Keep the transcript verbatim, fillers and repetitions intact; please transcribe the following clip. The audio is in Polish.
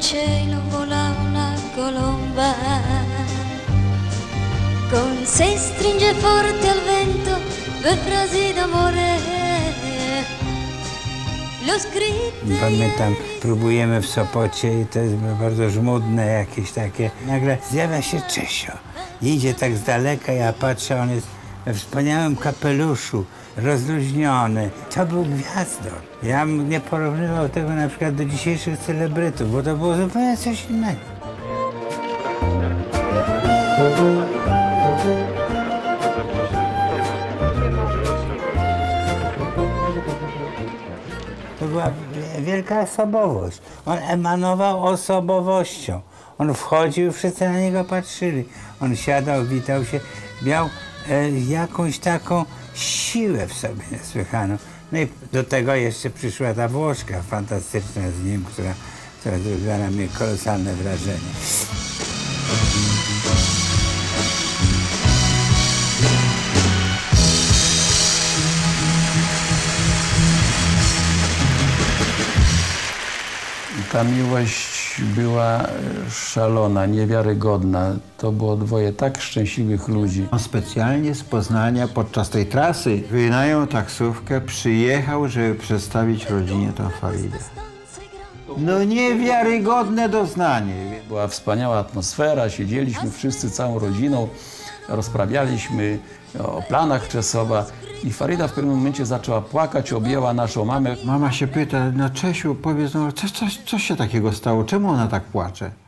cielo vola una colomba, con sé stringe forte al vento due frasi d'amore. Pamiętam, próbujemy w Sopocie i to jest bardzo żmudne jakieś takie. Nagle zjawia się Czesio. Idzie tak z daleka, ja patrzę, on jest we wspaniałym kapeluszu, rozluźniony. To był gwiazdor. Ja bym nie porównywał tego na przykład do dzisiejszych celebrytów, bo to było zupełnie coś innego. To była wielka osobowość. On emanował osobowością. On wchodził, wszyscy na niego patrzyli. On siadał, witał się, miał e, jakąś taką siłę w sobie niesłychaną. No i do tego jeszcze przyszła ta Włoszka fantastyczna z nim, która, która zrobiła na mnie kolosalne wrażenie. Ta miłość była szalona, niewiarygodna. To było dwoje tak szczęśliwych ludzi. On specjalnie z Poznania podczas tej trasy wynajął taksówkę, przyjechał, żeby przedstawić rodzinie tą Faridę. No niewiarygodne doznanie. Była wspaniała atmosfera, siedzieliśmy wszyscy całą rodziną, rozprawialiśmy o planach Czesława. I Farida w pewnym momencie zaczęła płakać, objęła naszą mamę. Mama się pyta, no Czesiu, powiedz, no co, co, co się takiego stało? Czemu ona tak płacze?